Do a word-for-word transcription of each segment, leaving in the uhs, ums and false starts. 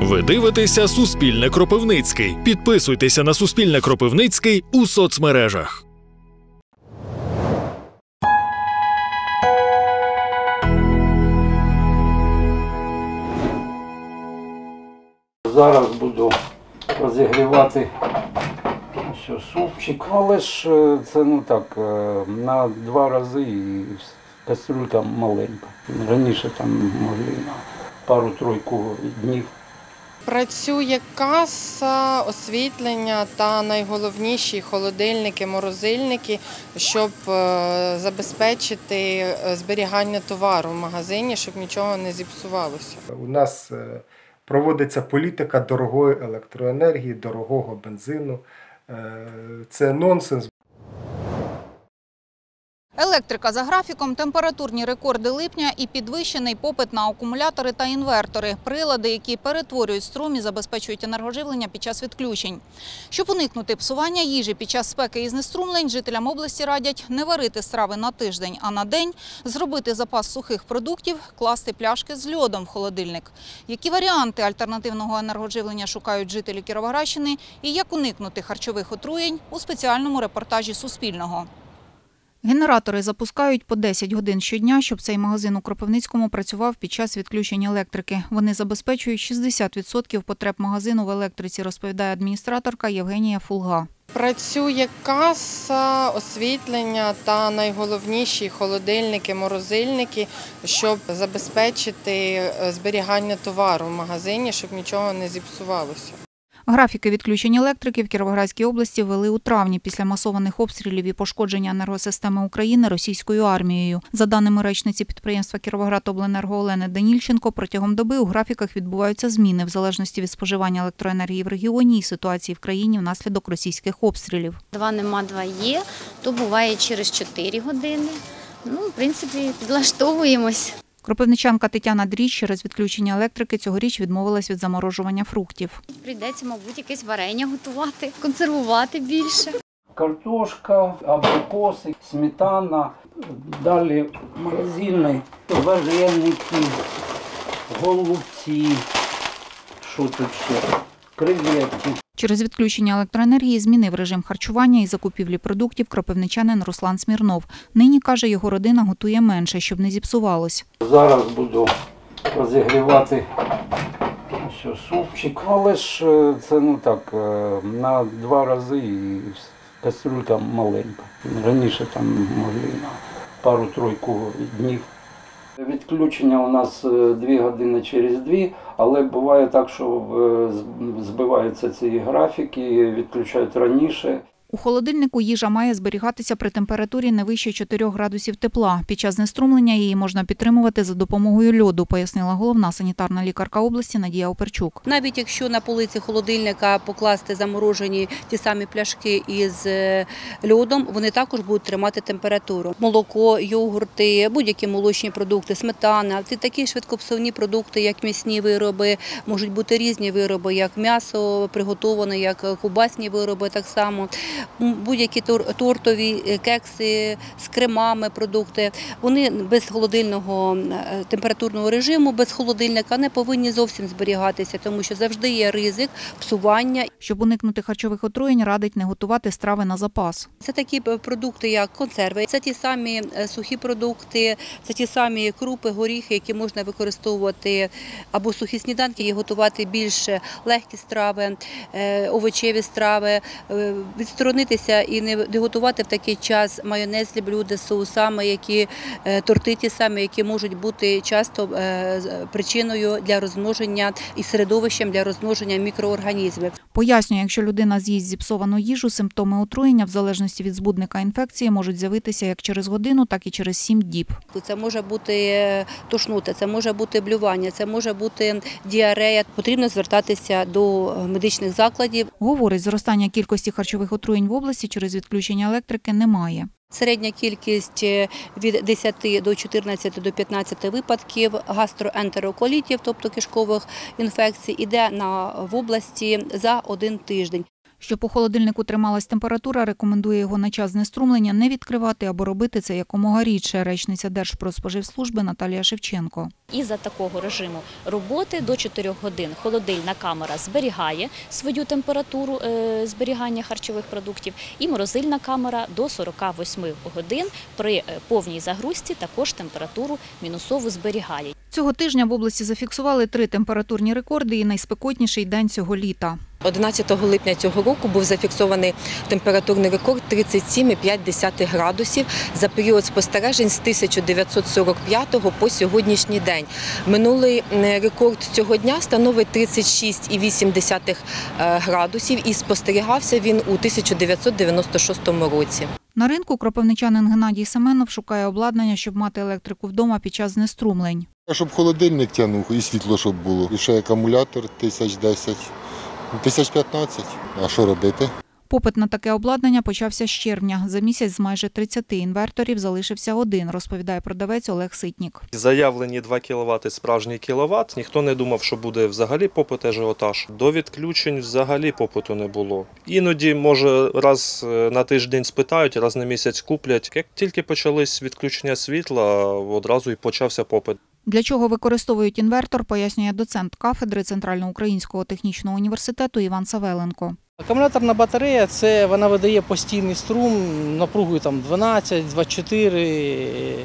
Ви дивитеся Суспільне Кропивницький. Підписуйтеся на Суспільне Кропивницький у соцмережах. Зараз буду розігрівати що, супчик, але ж це ну так, на два рази і кастрюлька маленька. Раніше там могли на пару-тройку днів. Працює каса, освітлення та найголовніші холодильники, морозильники, щоб забезпечити зберігання товару в магазині, щоб нічого не зіпсувалося. У нас проводиться політика дорогої електроенергії, дорогого бензину. Це нонсенс. Електрика за графіком, температурні рекорди липня і підвищений попит на акумулятори та інвертори – прилади, які перетворюють струм і забезпечують енергоживлення під час відключень. Щоб уникнути псування їжі під час спеки і знеструмлень, жителям області радять не варити страви на тиждень, а на день, зробити запас сухих продуктів, класти пляшки з льодом в холодильник. Які варіанти альтернативного енергоживлення шукають жителі Кіровоградщини і як уникнути харчових отруєнь – у спеціальному репортажі Суспільного. Генератори запускають по десять годин щодня, щоб цей магазин у Кропивницькому працював під час відключень електрики. Вони забезпечують шістдесят відсотків потреб магазину в електриці, розповідає адміністраторка Євгенія Фулга. Працює каса, освітлення та найголовніші холодильники, морозильники, щоб забезпечити зберігання товару в магазині, щоб нічого не зіпсувалося. Графіки відключень електрики в Кіровоградській області ввели у травні після масованих обстрілів і пошкодження енергосистеми України російською армією. За даними речниці підприємства «Кіровоградобленерго» Олени Данільченко, протягом доби у графіках відбуваються зміни в залежності від споживання електроенергії в регіоні і ситуації в країні внаслідок російських обстрілів. Два нема, два є, то буває через чотири години. Ну, в принципі, підлаштовуємось. Кропивничанка Тетяна Дріч через відключення електрики цьогоріч відмовилась від заморожування фруктів. Прийдеться, мабуть, якесь варення готувати, консервувати більше. Картошка, абрикоси, сметана, далі морозильні вареники, голубці, що тут ще, креветки. Через відключення електроенергії змінив режим харчування і закупівлі продуктів кропивничанин Руслан Смірнов. Нині, каже, його родина готує менше, щоб не зіпсувалось. Зараз буду розігрівати що, супчик, але ж це ну так, на два рази і кастрюлька маленька. Раніше там могли на пару-тройку днів. Відключення у нас дві години через дві, але буває так, що збиваються ці графіки, відключають раніше. У холодильнику їжа має зберігатися при температурі не вище чотирьох градусів тепла. Під час знеструмлення її можна підтримувати за допомогою льоду, пояснила головна санітарна лікарка області Надія Оперчук. Навіть якщо на полиці холодильника покласти заморожені ті самі пляшки із льодом, вони також будуть тримати температуру. Молоко, йогурти, будь-які молочні продукти, сметана, такі швидкопсувні продукти, як м'ясні вироби, можуть бути різні вироби, як м'ясо приготоване, як ковбасні вироби так само. Будь-які тортові, кекси з кремами продукти, вони без холодильного температурного режиму, без холодильника не повинні зовсім зберігатися, тому що завжди є ризик псування. Щоб уникнути харчових отруєнь, радить не готувати страви на запас. Це такі продукти, як консерви, це ті самі сухі продукти, це ті самі крупи, горіхи, які можна використовувати або сухі сніданки, і готувати більш легкі страви, овочеві страви, відсторонитися і не готувати в такий час майонезні блюда з соусами, які торти ті самі, які можуть бути часто причиною для розмноження і середовищем для розмноження мікроорганізмів. Пояснює, якщо людина з'їсть зіпсовану їжу, симптоми отруєння, в залежності від збудника інфекції, можуть з'явитися як через годину, так і через сім діб. Це може бути тошнота, це може бути блювання, це може бути діарея. Потрібно звертатися до медичних закладів. Говорить, зростання кількості харчових отруєнь в області через відключення електрики немає. Середня кількість від десяти до чотирнадцяти до п'ятнадцяти випадків гастроентероколітів, тобто кишкових інфекцій, іде на в області за один тиждень. Щоб у холодильнику трималась температура, рекомендує його на час знеструмлення не відкривати або робити це якомога рідше, речниця Держпродспоживслужби Наталія Шевченко. Із-за такого режиму роботи до чотирьох годин холодильна камера зберігає свою температуру зберігання харчових продуктів і морозильна камера до сорока восьми годин при повній загрузці також температуру мінусову зберігає. Цього тижня в області зафіксували три температурні рекорди і найспекотніший день цього літа. одинадцятого липня цього року був зафіксований температурний рекорд тридцять сім і п'ять десятих градусів за період спостережень з тисяча дев'ятсот сорок п'ятого по сьогоднішній день. Минулий рекорд цього дня становить тридцять шість і вісім десятих градусів і спостерігався він у тисяча дев'ятсот дев'яносто шостому році. На ринку кропивничанин Геннадій Семенов шукає обладнання, щоб мати електрику вдома під час знеструмлень. Щоб холодильник тягнув і світло, щоб було. І ще акумулятор тисяч десять, тисяч п'ятнадцять. А що робити? Попит на таке обладнання почався з червня. За місяць з майже тридцяти інверторів залишився один, розповідає продавець Олег Ситнік. Заявлені два кіловати – справжній кіловат. Ніхто не думав, що буде взагалі попит ажіотаж. До відключень взагалі попиту не було. Іноді, може, раз на тиждень спитають, раз на місяць куплять. Як тільки почались відключення світла, одразу і почався попит. Для чого використовують інвертор, пояснює доцент кафедри Центральноукраїнського технічного університету Іван Савеленко. Акумуляторна батарея – це вона видає постійний струм напругою там дванадцять, двадцять чотири,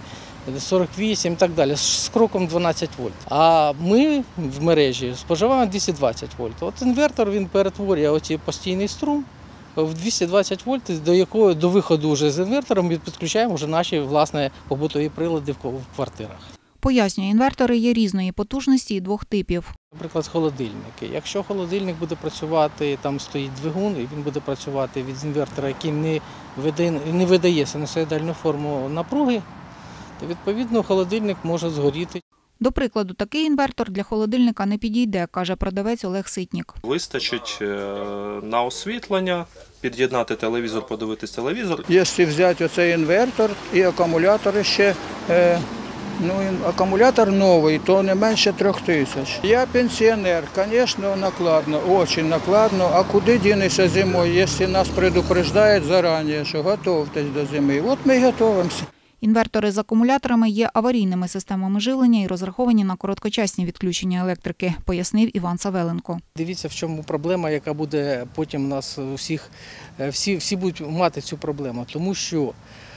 сорок вісім і так далі, з кроком дванадцять вольт. А ми в мережі споживаємо двісті двадцять вольт. От інвертор він перетворює оці постійний струм в двісті двадцять вольт, до якого до виходу вже з інвертором ми підключаємо вже наші власне побутові прилади в квартирах. Пояснює, інвертори є різної потужності і двох типів. Наприклад, холодильники. Якщо холодильник буде працювати, там стоїть двигун, і він буде працювати від інвертора, який не видає, не видає синусоїдальну форму напруги, то відповідно холодильник може згоріти. До прикладу, такий інвертор для холодильника не підійде, каже продавець Олег Ситнік. Вистачить на освітлення, під'єднати телевізор, подивитись телевізор. Якщо взяти оцей інвертор і акумулятори ще, ну, акумулятор новий, то не менше трьох тисяч. Я пенсіонер, звісно, накладно, дуже накладно. А куди дінешся зимою, якщо нас предупреждають зарані, що готуйтесь до зими? От ми і готуємося. Інвертори з акумуляторами є аварійними системами живлення і розраховані на короткочасні відключення електрики, пояснив Іван Савеленко. Дивіться, в чому проблема, яка буде потім у нас у всіх, всі, всі будуть мати цю проблему, тому що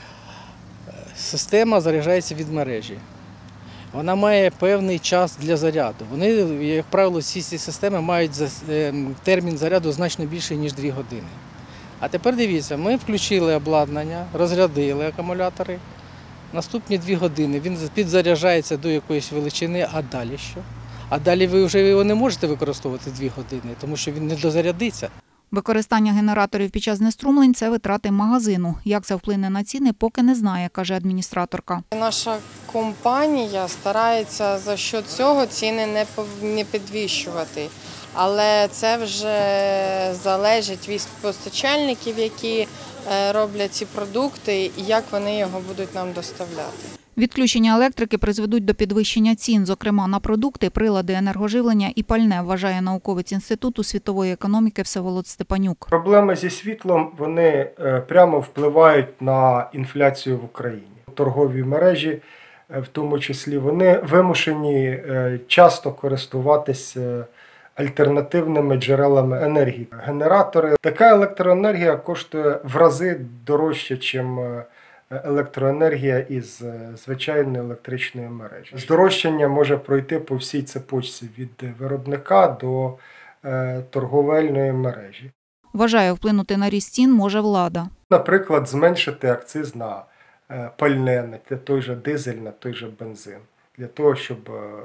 система заряджається від мережі. Вона має певний час для заряду. Вони, як правило, всі ці системи мають термін заряду значно більший, ніж дві години. А тепер дивіться, ми включили обладнання, розрядили акумулятори. Наступні дві години він підзаряджається до якоїсь величини, а далі що? А далі ви вже його не можете використовувати дві години, тому що він не дозарядиться. Використання генераторів під час знеструмлень – це витрати магазину. Як це вплине на ціни, поки не знає, каже адміністраторка. Наша компанія старається за що цього ціни не підвищувати. Але це вже залежить від постачальників, які роблять ці продукти і як вони його будуть нам доставляти. Відключення електрики призведуть до підвищення цін, зокрема на продукти, прилади енергоживлення і пальне, вважає науковець Інституту світової економіки Всеволод Степанюк. Проблеми зі світлом, вони прямо впливають на інфляцію в Україні. Торгові мережі, в тому числі, вони вимушені часто користуватися альтернативними джерелами енергії. Генератори. Така електроенергія коштує в рази дорожче, ніж електроенергія із звичайної електричної мережі. Здорожчання може пройти по всій цепочці від виробника до торговельної мережі. Вважає, вплинути на ріст цін може влада. Наприклад, зменшити акциз на пальне, на той же дизель, на той же бензин. Для того, щоб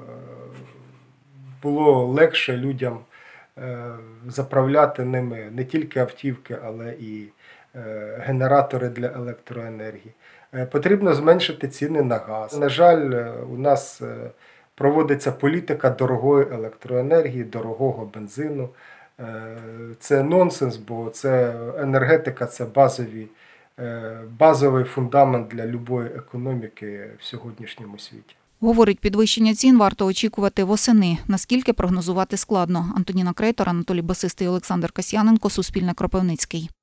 було легше людям заправляти ними не тільки автівки, але і генератори для електроенергії. Потрібно зменшити ціни на газ. На жаль, у нас проводиться політика дорогої електроенергії, дорогого бензину. Це нонсенс, бо це енергетика, це базові, базовий фундамент для будь-якої економіки в сьогоднішньому світі. Говорить, підвищення цін варто очікувати восени. Наскільки прогнозувати складно. Антоніна Крейтор, Анатолій Басистий, Олександр Касьяненко, Суспільне, Кропивницький.